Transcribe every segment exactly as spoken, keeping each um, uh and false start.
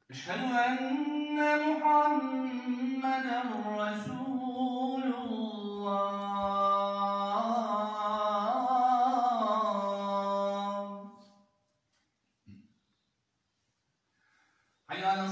أشهد أن محمدا رسول الله. حي على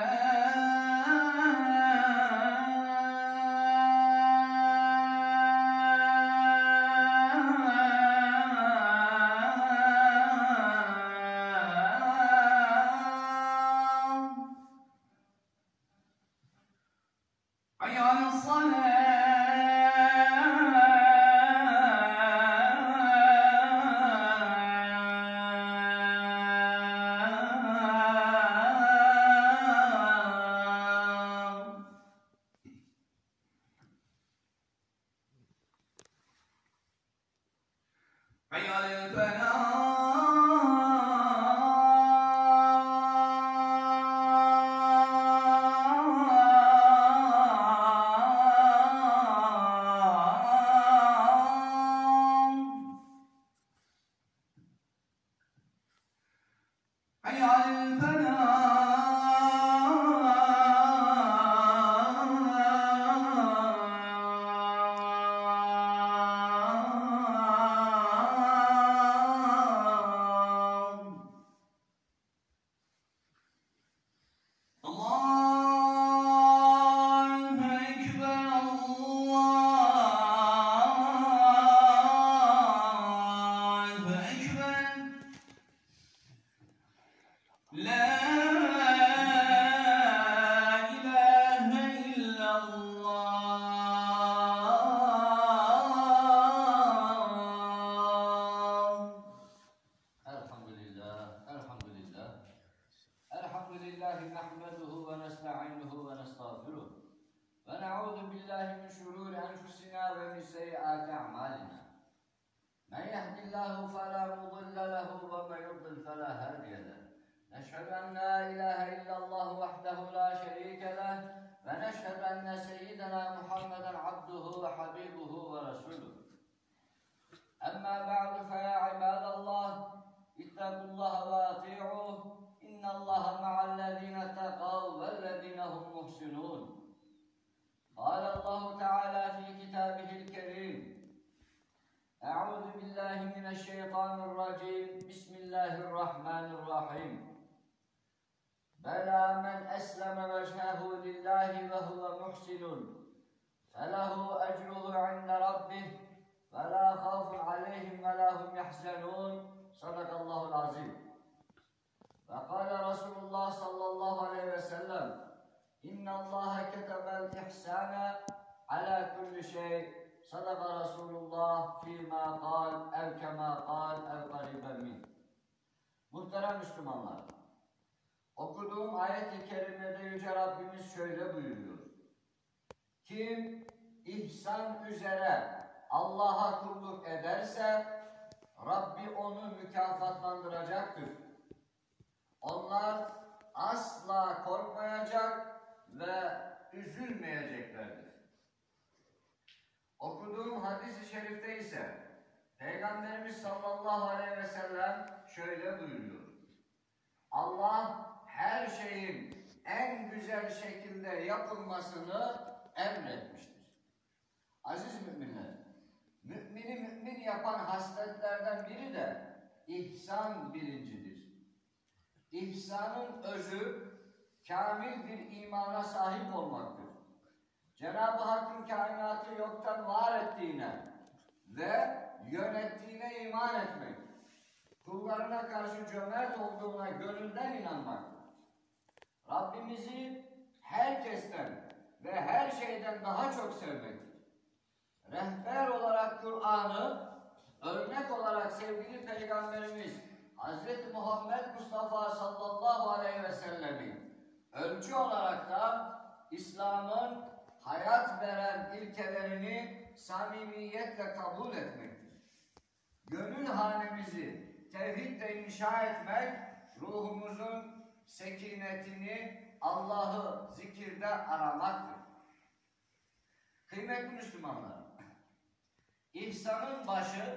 Muhterem Müslümanlar, okuduğum ayet-i kerimede Yüce Rabbimiz şöyle buyuruyor. Kim ihsan üzere Allah'a kulluk ederse Rabbi onu mükafatlandıracaktır. Onlar asla korkmayacak ve üzülmeyeceklerdir. Okuduğum hadis-i şerifte ise Peygamberimiz sallallahu aleyhi ve sellem şöyle buyuruyor. Allah her şeyin en güzel şekilde yapılmasını emretmiştir. Aziz müminler, mümini mümin yapan hasletlerden biri de ihsan bilincidir. İhsanın özü kamil bir imana sahip olmaktır. Cenab-ı Hakk'ın kainatı yoktan var ettiğine ve yönettiğine iman etmek, kullarına karşı cömert olduğuna gönülden inanmak, Rabbimizi herkesten ve her şeyden daha çok sevmek, rehber olarak Kur'an'ı, örnek olarak sevgili Peygamberimiz Hazreti Muhammed Mustafa sallallahu aleyhi ve sellem'i ölçü olarak da İslam'ın hayat veren ilkelerini samimiyetle kabul etmektir. Gönül hanemizi tevhidle inşa etmek, ruhumuzun sekinetini Allah'ı zikirde aramaktır. Kıymetli Müslümanlar, ihsanın başı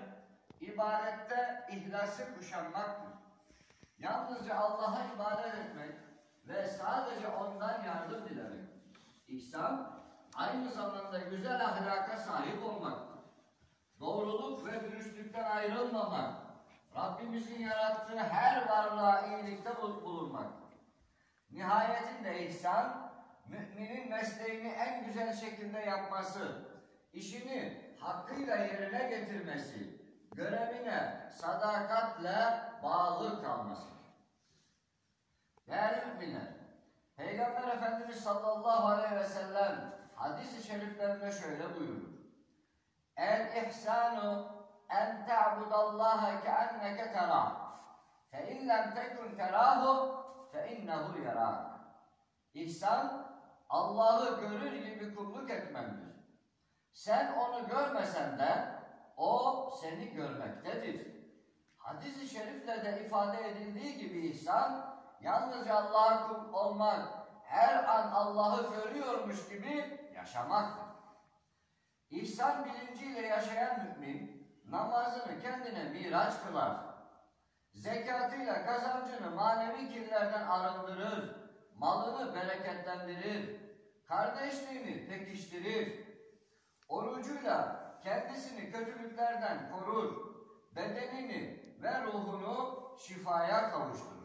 ibadette ihlası kuşanmaktır. Yalnızca Allah'a ibadet etmek, ve sadece ondan yardım dilemek. İhsan, aynı zamanda güzel ahlaka sahip olmak, doğruluk ve dürüstlükten ayrılmamak, Rabbimizin yarattığı her varlığa iyilikte bulunmak. Nihayetinde ihsan, müminin mesleğini en güzel şekilde yapması, işini hakkıyla yerine getirmesi, görevine sadakatle bağlı kalması. Değerli müminler, Peygamber Efendimiz sallallahu aleyhi ve sellem hadis-i şeriflerinde şöyle buyurur. El ihsanu en ta'budallaha keenneke terah. Fe in lem tekun terahu fe innehu yarak. İhsan, Allah'ı görür gibi kulluk etmendir. Sen onu görmesen de o seni görmektedir. Hadis-i şerifle de ifade edildiği gibi ihsan, yalnızca Allah'a kul olmak, her an Allah'ı görüyormuş gibi yaşamaktır. İhsan bilinciyle yaşayan mümin, namazını kendine miraç kılar. Zekatıyla kazancını manevi kirlerden arındırır, malını bereketlendirir, kardeşliğini pekiştirir. Orucuyla kendisini kötülüklerden korur, bedenini ve ruhunu şifaya kavuşturur.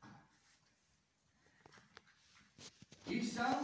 İhsan,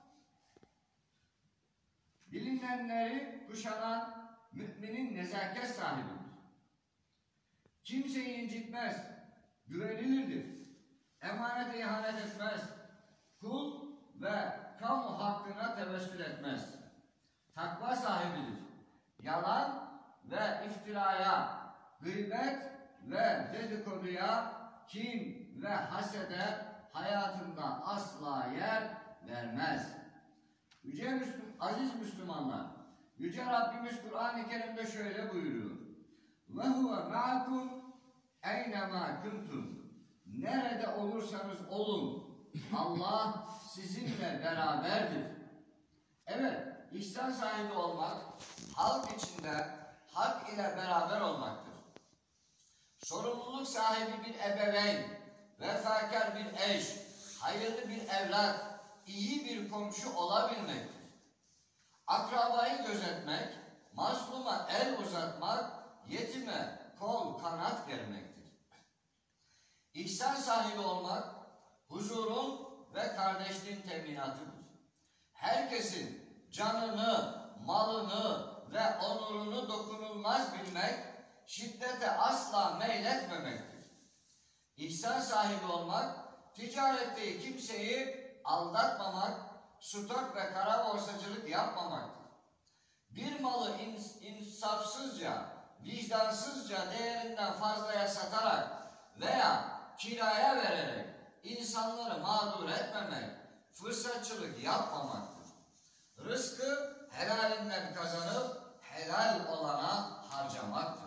bilinenleri kuşanan müminin nezaket sahibidir. Kimseyi incitmez, güvenilirdir, emanete ihanet etmez, kul ve kamu hakkına tevessül etmez. Takva sahibidir. Yalan ve iftiraya, gıybet ve dedikoduya, kin ve hasede hayatında asla yer vermez. Yüce Müslüm, aziz Müslümanlar, Yüce Rabbimiz Kur'an-ı Kerim'de şöyle buyuruyor. Ve huve ma'akum eynemâ kuntum. Nerede olursanız olun, Allah sizinle beraberdir. Evet, İhsan sahibi olmak, halk içinde hak ile beraber olmaktır. Sorumluluk sahibi bir ebeveyn, vefakar bir eş, hayırlı bir evlat, iyi bir komşu olabilmektir. Akrabayı gözetmek, mazluma el uzatmak, yetime kol kanat germektir. İhsan sahibi olmak, huzurun ve kardeşliğin teminatıdır. Herkesin canını, malını ve onurunu dokunulmaz bilmek, şiddete asla meyletmemektir. İhsan sahibi olmak, ticarette kimseyi aldatmamak, stok ve kara borsacılık yapmamaktır. Bir malı ins insafsızca, vicdansızca değerinden fazlaya satarak veya kiraya vererek insanları mağdur etmemek, fırsatçılık yapmamaktır. Rızkı helalinden kazanıp helal olana harcamaktır.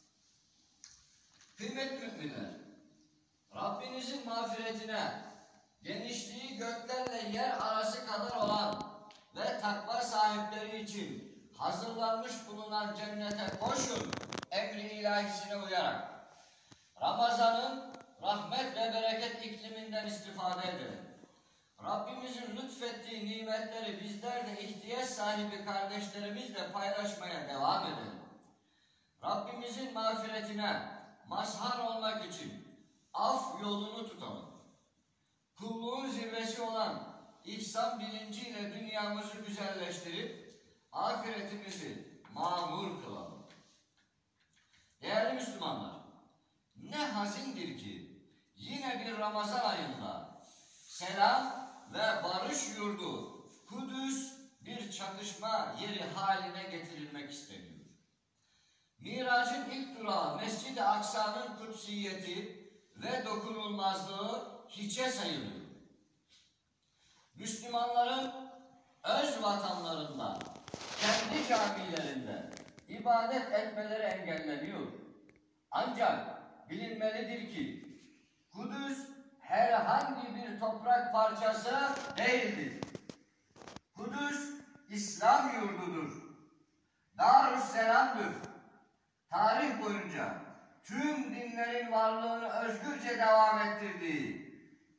Kıymetli müminler, Rabbinizin mağfiretine, genişliği göklerle yer arası kadar olan ve takva sahipleri için hazırlanmış bulunan cennete koşun emri ilahisine uyarak Ramazan'ın rahmet ve bereket ikliminden istifade edelim. Rabbimizin lütfettiği nimetleri bizler de ihtiyaç sahibi kardeşlerimizle paylaşmaya devam edelim. Rabbimizin mağfiretine mazhar olmak için af yolunu tutalım. Kulluğun zirvesi olan ihsan bilinciyle dünyamızı güzelleştirip ahiretimizi mamur kılalım. Değerli Müslümanlar, ne hazindir ki yine bir Ramazan ayında selam ve barış yurdu Kudüs bir çatışma yeri haline getirilmek isteniyor. Miracın ilk durağı Mescid-i Aksa'nın kutsiyeti ve dokunulmazlığı hiçe sayılıyor. Müslümanların öz vatanlarında, kendi camilerinde ibadet etmeleri engelleniyor. Ancak bilinmelidir ki Kudüs herhangi bir toprak parçası değildir. Kudüs İslam yurdudur. Darüsselam'dır. Tarih boyunca tüm dinlerin varlığını özgürce devam ettirdiği,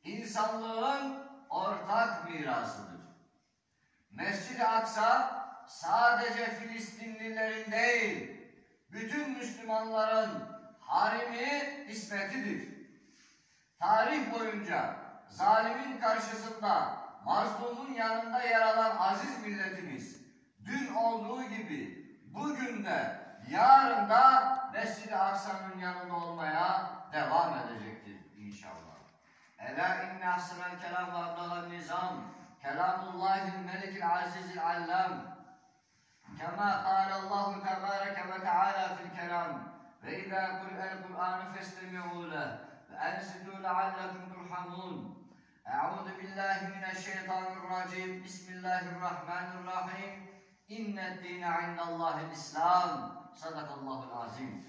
insanlığın ortak mirasıdır. Mescid-i Aksa sadece Filistinlilerin değil, bütün Müslümanların harimi ismetidir. Tarih boyunca zalimin karşısında mazlumun yanında yer alan aziz milletimiz, dün olduğu gibi bugün de yarın da Mescid-i Aksa'nın yanında olmaya devam edecektir inşallah. Ela inne ahsenel kelam ve abdalal nizam kelamullahil melikil azizil allam kema kâlallahu tebâreke ve teâlâ fil kelam ve izâ kur'el Kur'anu festemi'û leh ve ensidû leallekum turhamûn. Eûzu billahi mineşşeytanirracim. Bismillahirrahmanirrahim. İnned dîne indallâhil İslam. Sadakallahul azim.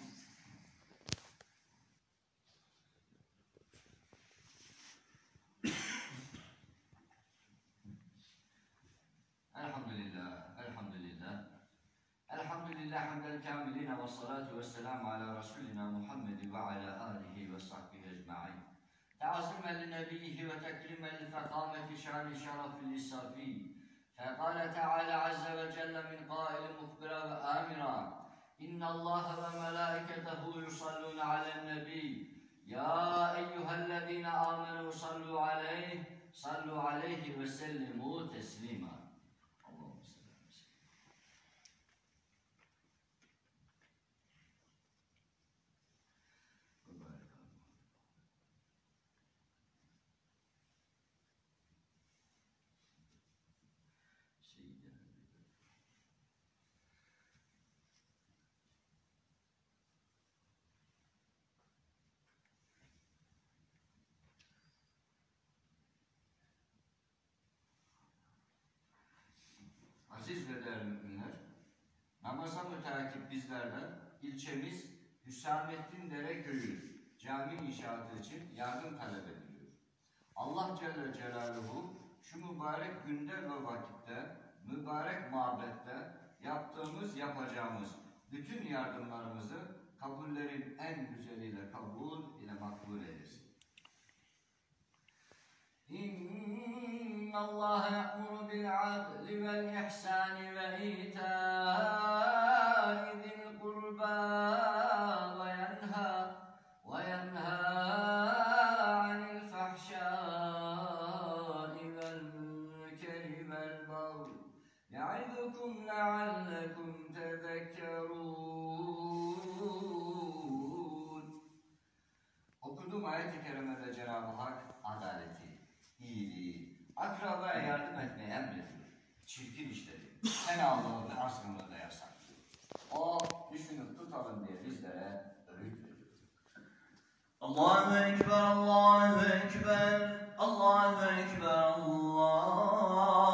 Elhamdülillah, elhamdülillah. Elhamdülillah hamdel kâmilîne ve salatu ve selamu ala Resulina Muhammed ve ala âlihi ve sahbihi ecma'in. تعظيما لنبيه وتكريما لفخامة شان شرف للصافي فقال تعالى عز وجل من قائل مخبرا وآمرا إن الله وملائكته يصلون على النبي يا أيها الذين آمنوا صلوا عليه صلوا عليه وسلموا تسليما. اللهم صل على سيدنا Aziz ve değerli müminler, namaza müteakip bizlerden ilçemiz Hüsamettin Dere Köyü cami inşaatı için yardım talep ediliyor. Allah Celle Celaluhu şu mübarek günde ve vakitte, mübarek mabette yaptığımız, yapacağımız bütün yardımlarımızı kabullerin en güzeliyle kabul ile makbul eylesin. İnna Allah ya'muru bil adli vel ihsani ve ita'i zil kurba ve yenha ve yenha anil fahşai vel münkeri vel baghi ya'idukum leallekum tezekkerun. Okuduğum ayet-i kerimede Cenab-ı Hak adaleti, iyiliği, akrabaya yardım etmeyi emrediyor. Çirkin işleri, fenalığını ve arzını da yasaklıyor. O düşünüp tutalım diye bizlere öğüt veriyor. Allahu Ekber, Allahu Ekber, Allahu Ekber, Allah.